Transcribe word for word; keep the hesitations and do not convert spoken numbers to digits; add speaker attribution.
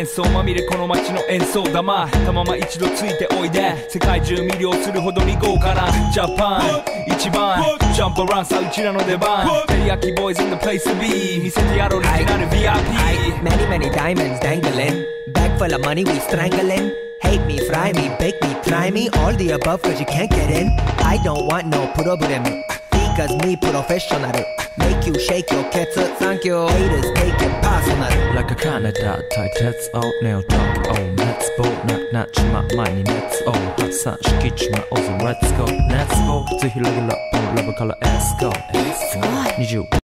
Speaker 1: 幻想まみれこの街の演奏玉たまま一度ついておいで世界中魅了するほどに豪華なジャパン一番ジャンプアラウンさうちらの出番テリヤキボーイズ in the place to be 見せてやろうオリジナル ブイアイピー
Speaker 2: Many many diamonds dangling Bag full of money we strangling Hate me, fry me, bake me, try me All the above cause you can't get in I don't want no problem Because me professional Make you shake your cats Thank you Haters take it personal
Speaker 3: Like a Canada tight heads out nail talk oh let's go not not my money let's oh hot sun skitch my also let's go let's go ぜひレギュラー on level color let's go にじゅう